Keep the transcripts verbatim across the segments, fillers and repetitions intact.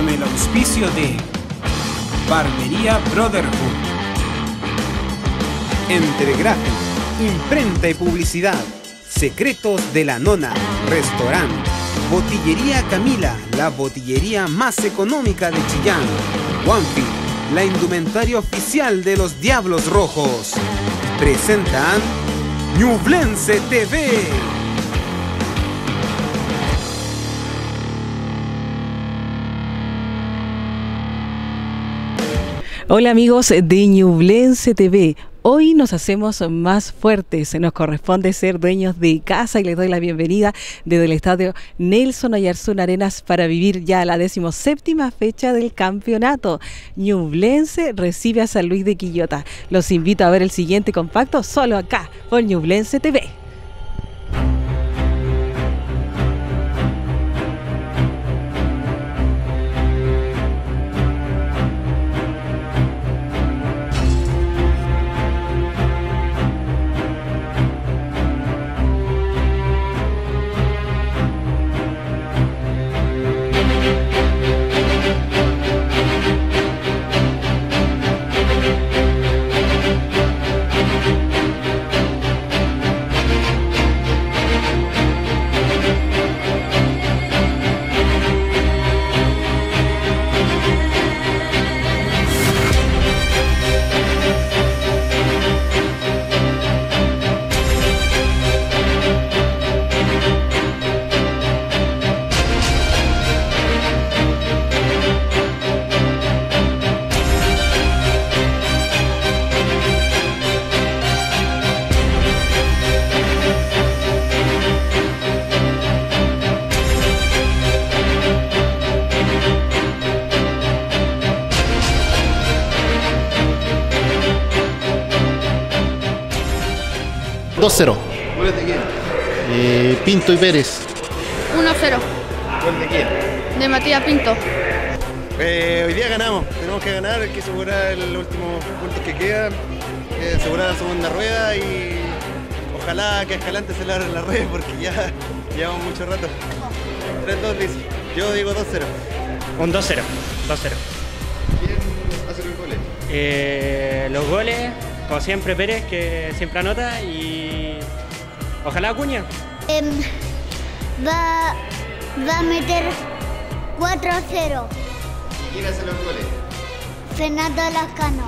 con el auspicio de Barbería Brotherhood, Entregráfico, Imprenta y Publicidad, Secretos de la Nona, Restaurante, Botillería Camila, la botillería más económica de Chillán, Juanfi, la indumentaria oficial de los Diablos Rojos. Presentan Ñublense T V. Hola amigos de Ñublense T V. Hoy nos hacemos más fuertes, nos corresponde ser dueños de casa y les doy la bienvenida desde el estadio Nelson Oyarzún Arenas para vivir ya la decimoséptima fecha del campeonato. Ñublense recibe a San Luis de Quillota. Los invito a ver el siguiente compacto solo acá por Ñublense T V. dos cero. ¿Gol de quién? Eh, Pinto y Pérez. uno cero. ¿Gol de quién? De Matías Pinto. Eh, hoy día ganamos, tenemos que ganar, hay que asegurar el último punto que queda, eh, asegurar la segunda rueda y ojalá que a Escalante se le abran las redes porque ya llevamos mucho rato. tres dos dice, yo digo dos cero. Un dos cero. dos cero. ¿Quién hace los goles? Eh, los goles, como siempre Pérez, que siempre anota, y ojalá Acuña. Eh, va, va a meter cuatro cero. ¿Quién hace los goles? Fernando Lascano.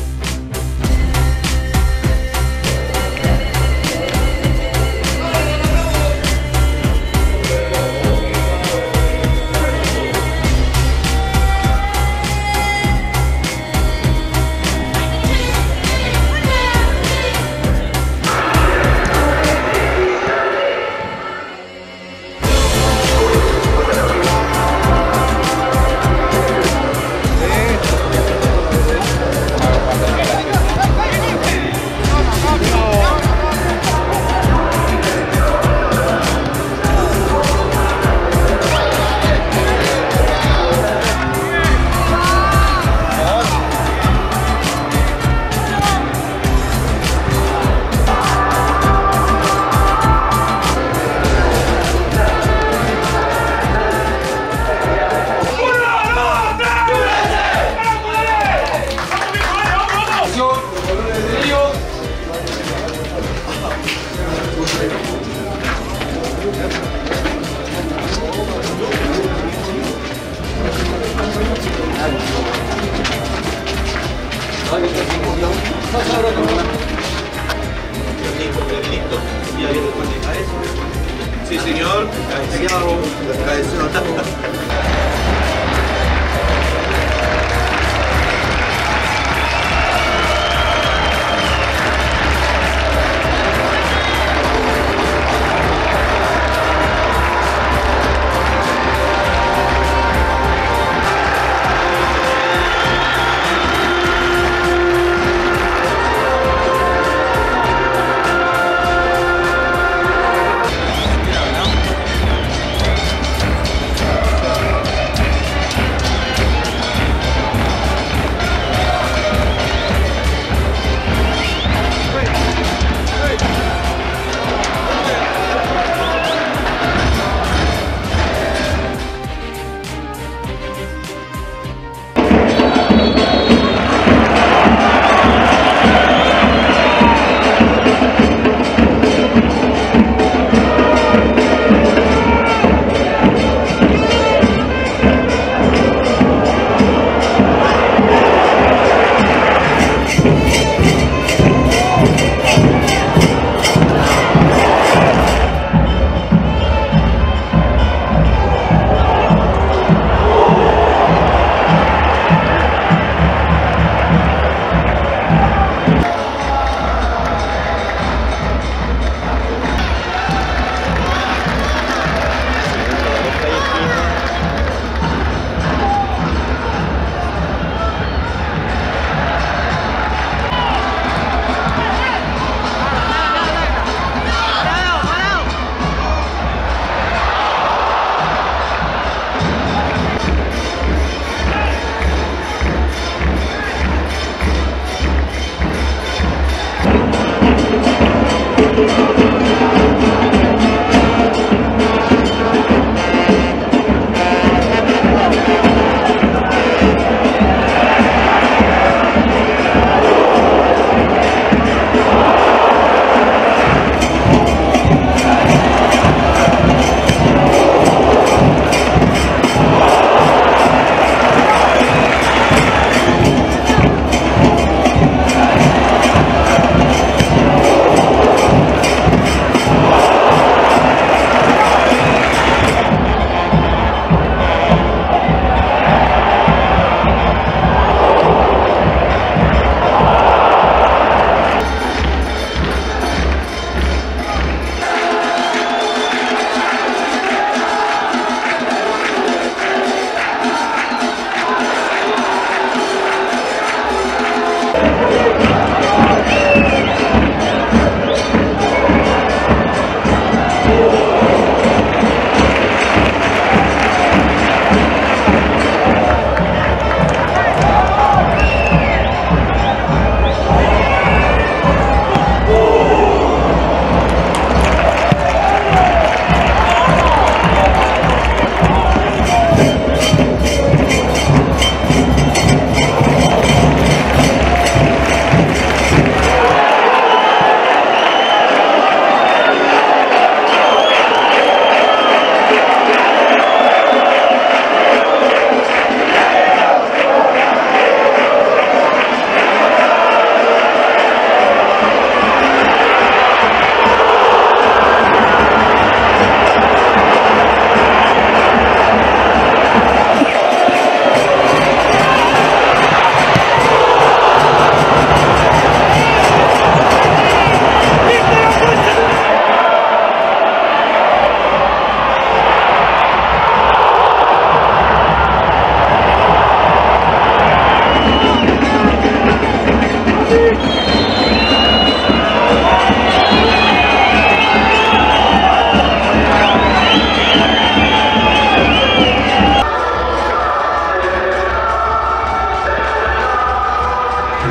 Sí, señor.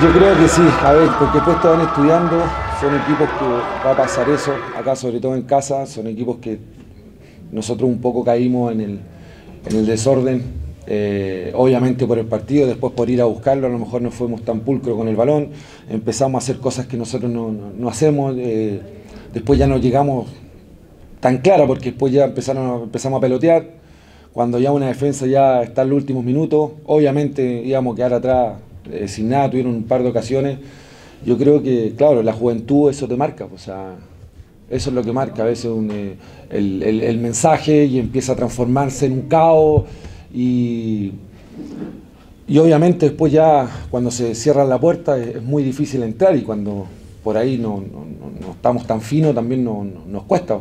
Yo creo que sí, a ver, porque después estaban estudiando, son equipos que va a pasar eso, acá sobre todo en casa, son equipos que nosotros un poco caímos en el, en el desorden, eh, obviamente por el partido, después por ir a buscarlo, a lo mejor no fuimos tan pulcros con el balón, empezamos a hacer cosas que nosotros no, no, no hacemos, eh, después ya no llegamos tan clara porque después ya empezaron, empezamos a pelotear, cuando ya una defensa ya está en los últimos minutos, obviamente íbamos a quedar atrás eh, sin nada, tuvieron un par de ocasiones. Yo creo que, claro, la juventud eso te marca, o sea, eso es lo que marca a veces un, eh, el, el, el mensaje y empieza a transformarse en un caos y, y obviamente después ya cuando se cierra la puerta es, es muy difícil entrar y cuando por ahí no, no, no, no estamos tan finos también no, no, nos cuesta.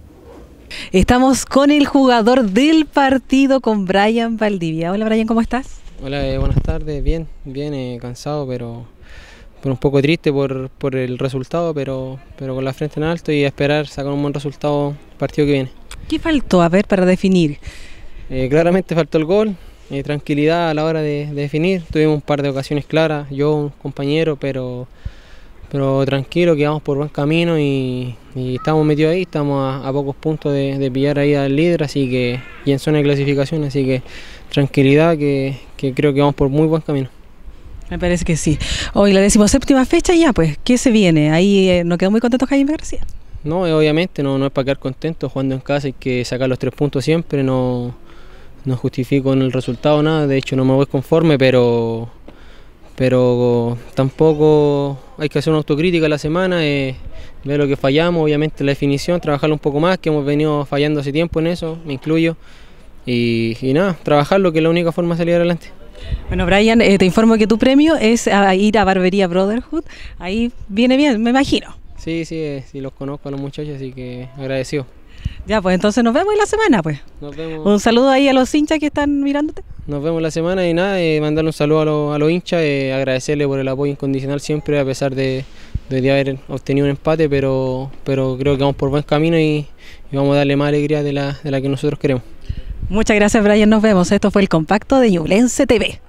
Estamos con el jugador del partido, con Brian Valdivia. Hola Brian, ¿cómo estás? Hola, eh, buenas tardes, bien, bien, eh, cansado, pero, pero un poco triste por, por el resultado, pero, pero con la frente en alto y a esperar sacar un buen resultado el partido que viene. ¿Qué faltó, a ver, para definir? Eh, claramente faltó el gol, eh, tranquilidad a la hora de, de definir, tuvimos un par de ocasiones claras, yo, un compañero, pero... pero tranquilo, que vamos por buen camino y, y estamos metidos ahí, estamos a, a pocos puntos de, de pillar ahí al líder, así que y en zona de clasificación, así que tranquilidad, que, que creo que vamos por muy buen camino. Me parece que sí. Hoy la decimoséptima fecha ya, pues, ¿qué se viene? Ahí eh, ¿no quedó muy contento Jaime García? No, eh, obviamente no, no es para quedar contento, jugando en casa hay que sacar los tres puntos siempre, no, no justifico en el resultado nada, de hecho no me voy conforme, pero... pero tampoco hay que hacer una autocrítica a la semana, eh, ver lo que fallamos, obviamente la definición, trabajarlo un poco más, que hemos venido fallando hace tiempo en eso, me incluyo, y, y nada, trabajarlo, que es la única forma de salir adelante. Bueno, Brian, eh, te informo que tu premio es a ir a Barbería Brotherhood, ahí viene bien, me imagino. Sí, sí, eh, sí los conozco a los muchachos, así que agradecido. Ya, pues entonces nos vemos en la semana, pues. Nos vemos. Un saludo ahí a los hinchas que están mirándote. Nos vemos la semana y nada, eh, mandarle un saludo a, lo, a los hinchas, eh, agradecerle por el apoyo incondicional siempre, a pesar de, de, de haber obtenido un empate, pero, pero creo que vamos por buen camino y, y vamos a darle más alegría de la, de la que nosotros queremos. Muchas gracias, Brian, nos vemos. Esto fue el compacto de Ñublense T V.